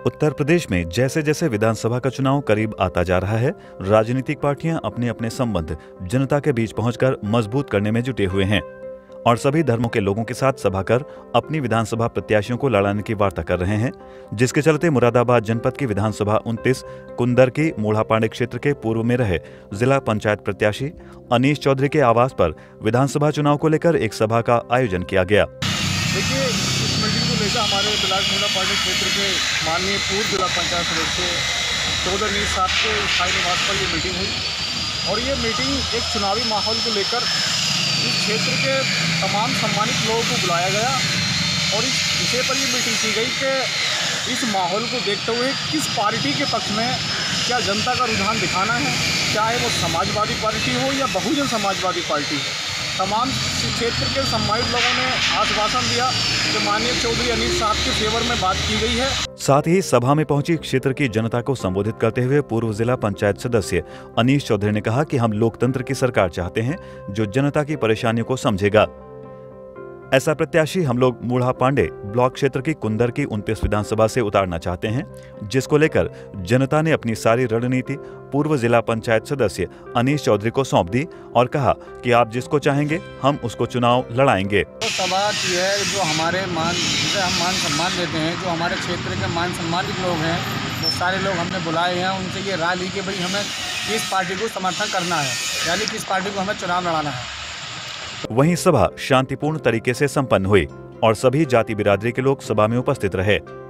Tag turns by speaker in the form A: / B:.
A: उत्तर प्रदेश में जैसे जैसे विधानसभा का चुनाव करीब आता जा रहा है, राजनीतिक पार्टियां अपने अपने संबंध जनता के बीच पहुंचकर मजबूत करने में जुटे हुए हैं और सभी धर्मों के लोगों के साथ सभा कर अपनी विधानसभा प्रत्याशियों को लड़ाने की वार्ता कर रहे हैं, जिसके चलते मुरादाबाद जनपद की विधानसभा 29 कुंदर की मूढ़ापांडे क्षेत्र के पूर्व में रहे जिला पंचायत प्रत्याशी अनीश चौधरी के आवास पर विधानसभा चुनाव को लेकर एक सभा का आयोजन किया गया।
B: देखिए, इस मीटिंग को लेकर हमारे ब्लॉक मूढ़ापांडे क्षेत्र के माननीय पूर्व जिला पंचायत सदस्य चौधरी अनीश साहब के स्थायी निवास पर ये मीटिंग हुई और ये मीटिंग एक चुनावी माहौल को लेकर इस क्षेत्र के तमाम सम्मानित लोगों को बुलाया गया और इस विषय पर ये मीटिंग की गई कि इस माहौल को देखते हुए किस पार्टी के पक्ष में क्या जनता का रुझान दिखाना है, चाहे वो समाजवादी पार्टी हो या बहुजन समाजवादी पार्टी हो। तमाम क्षेत्र के सम्मानित लोगों ने आश्वासन दिया कि माननीय चौधरी अनीश साहब के फेवर में बात की गई है।
A: साथ ही सभा में पहुंची क्षेत्र की जनता को संबोधित करते हुए पूर्व जिला पंचायत सदस्य अनीश चौधरी ने कहा कि हम लोकतंत्र की सरकार चाहते हैं जो जनता की परेशानियों को समझेगा। ऐसा प्रत्याशी हम लोग मूढ़ापांडे ब्लॉक क्षेत्र की कुंदर की 29 विधानसभा से उतारना चाहते हैं, जिसको लेकर जनता ने अपनी सारी रणनीति पूर्व जिला पंचायत सदस्य अनीश चौधरी को सौंप दी और कहा कि आप जिसको चाहेंगे हम उसको चुनाव लड़ाएंगे।
B: तो सभा की है जो हमारे जिसे हम मान सम्मान देते हैं, जो हमारे क्षेत्र के मान सम्मानित लोग हैं, वो सारे लोग हमने बुलाए हैं। उनसे ये राय ली कि भाई हमें किस पार्टी को समर्थन करना है, यानी किस पार्टी को हमें चुनाव लड़ाना है।
A: वहीं सभा शांतिपूर्ण तरीके से संपन्न हुई और सभी जाति बिरादरी के लोग सभा में उपस्थित रहे।